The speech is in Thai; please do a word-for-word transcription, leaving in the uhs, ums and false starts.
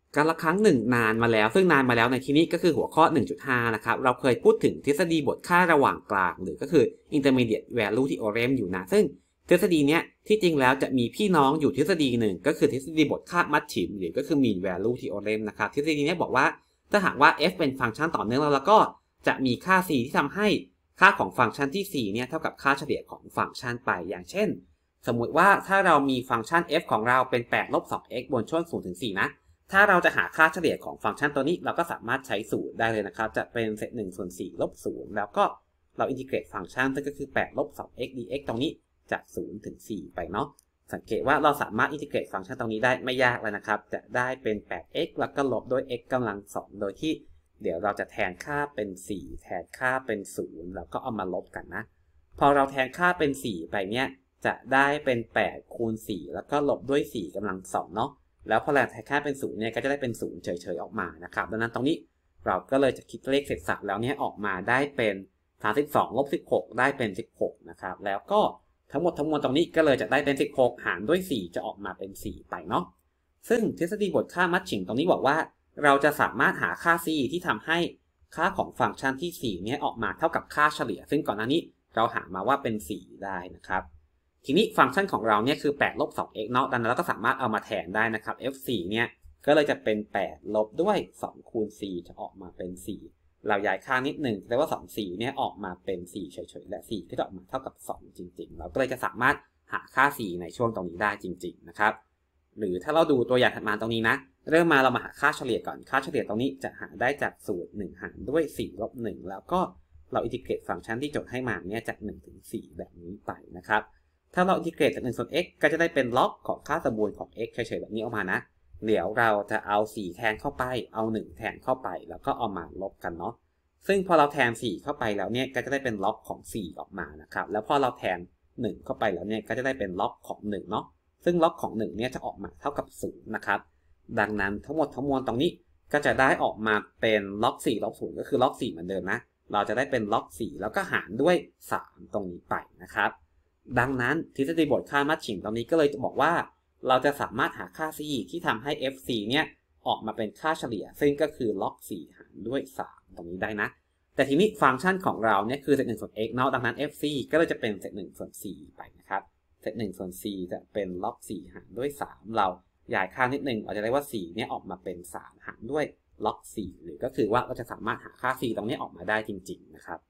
การละครั้งหนึ่งนานมาแล้วซึ่งนานมาแล้วในที่นี้ก็คือหัวข้อ หนึ่งจุดห้า นะครับเราเคยพูดถึงทฤษฎีบทค่าระหว่างกลางหรือก็คือ Intermediate Value Theorem อยู่นะซึ่งทฤษฎีเนี้ยที่จริงแล้วจะมีพี่น้องอยู่ทฤษฎีหนึ่งก็คือทฤษฎีบทค่ามัดฉิมหรือก็คือ Mean Value Theorem นะครับทฤษฎีนี้บอกว่าถ้าหากว่า f เป็นฟังก์ชันต่อเนื่องแล้วก็จะมีค่า c ที่ทำให้ค่าของฟังก์ชันที่ c เนี่ยเท่ากับค่าเฉลี่ยของฟังก์ชันไปอย่างเช่นสมมุติว่าถ้าเรามีฟังก์ชัน f ของเราเป็นแปดลบ สอง x บนช่วง ศูนย์ถึงสี่ นะถ้าเราจะหาค่าเฉลี่ยของฟังก์ชันตัวนี้เราก็สามารถใช้สูตรได้เลยนะครับจะเป็นเศษหนึ่งส่วนสี่ลบศูนย์แล้วก็เราอินทิเกรตฟังก์ชันซึ่งก็คือแปดลบ สอง x dx ตรงนี้จากศูนย์ถึงสี่ไปเนาะสังเกตว่าเราสามารถอินทิเกรตฟังก์ชันตรงนี้ได้ไม่ยากเลยนะครับจะได้เป็น แปด x แล้วก็ลบด้วย x กำลังสองโดยที่เดี๋ยวเราจะแทนค่าเป็นสี่แทนค่าเป็นศูนย์แล้วก็เอามาลบกันนะพอเราแทนค่าเป็นสี่ไปเนี่ยจะได้เป็นแปดคูณสี่แล้วก็ลบด้วยสี่กำลังสองเนาะแล้วพอเราแทนค่าเป็นศูนย์เนี่ยก็จะได้เป็นศูนย์เฉยๆออกมานะครับดังนั้นตรงนี้เราก็เลยจะคิดเลขเศษสับแล้วเนี่ยออกมาได้เป็นสามสิบสองลบสิบหกได้เป็นสิบหกนะครับแล้วก็ทั้งหมดทั้งมวลตรงนี้ก็เลยจะได้เป็นสิบหกหารด้วยสี่จะออกมาเป็นสี่ไปเนาะซึ่งทฤษฎีบทค่ามัดฉิมตรงนี้บอกว่าเราจะสามารถหาค่า c ที่ทำให้ค่าของฟังก์ชันที่สี่เนี่ยออกมาเท่ากับค่าเฉลี่ยซึ่งก่อนหน้านี้เราหามาว่าเป็นสี่ได้นะครับทีนี้ฟังก์ชันของเราเนี่ยคือแปดลบ สอง x เนาะดังนั้นเราก็สามารถเอามาแทนได้นะครับ f สี่เนี่ยก็เลยจะเป็นแปดลบด้วยสองคูณสี่จะออกมาเป็นสี่เราย้ายค่านิดหนึ่งแปลว่าสอง สี่เนี่ยออกมาเป็นสี่เฉยๆและสี่ก็จะออกมาเท่ากับสองจริงๆเราก็เลยจะสามารถหาค่าสี่ในช่วงตรงนี้ได้จริงๆนะครับหรือถ้าเราดูตัวอย่างถัดมาตรงนี้นะเริ่มมาเรามาหาค่าเฉลี่ยก่อนค่าเฉลี่ยตรงนี้จะหาได้จากสูตรหนึ่งหารด้วยสี่ลบหนึ่งแล้วก็เราอินทิเกรตฟังก์ชันที่โจทย์ให้มาเนี่ยจากหนึ่งถึงสี่แบบนี้ไปนะครับถ้าเราอินทิเกรตจากหนึ่งส่วน x ก็จะได้เป็นล็อกของค่าสมบูรณ์ของ x เฉยๆแบบนี้ออกมานะเดี๋ยวเราจะเอาสี่แทนเข้าไปเอาหนึ่งแทนเข้าไปแล้วก็เอามาลบกันเนาะซึ่งพอเราแทนสี่เข้าไปแล้วเนี่ยก็จะได้เป็นล็อกของสี่ออกมานะครับแล้วพอเราแทนหนึ่งเข้าไปแล้วเนี่ยก็จะได้เป็นล็อกของหนึ่งเนาะซึ่งล็อกของหนึ่งเนี่ยจะออกมาเท่ากับศูนย์นะครับดังนั้นทั้งหมดทั้งมวลตรงนี้ก็จะได้ออกมาเป็นล็อกสี่ลบศูนย์ก็คือล็อกสี่เหมือนเดิมนะเราจะได้เป็นล็อกสี่แล้วก็หารด้วยสามตรงนี้ไปนะครับดังนั้นทฤษฎีบทค่ามัดฉิมตรงนี้ก็เลยจะบอกว่าเราจะสามารถหาค่า c ที่ทำให้ f c เนี่ยออกมาเป็นค่าเฉลี่ยซึ่งก็คือล็อกสี่หารด้วยสามตรงนี้ได้นะแต่ทีนี้ฟังก์ชันของเราเนี่ยคือเศษหนึ่งส่วน x เนาะดังนั้น f c ก็เลยจะเป็นเศษหนึ่งส่วนสี่ไปนะครับเศษหนึ่งส่วนสี่จะเป็นล็อกสี่หารด้วยสามเราย้ายค่านิดนึงเราจะได้ว่าสี่เนี่ยออกมาเป็นสามหารด้วยล็อกสี่หรือก็คือว่าเราจะสามารถหาค่า c ตรงนี้ออกมาได้จริงๆนะครับ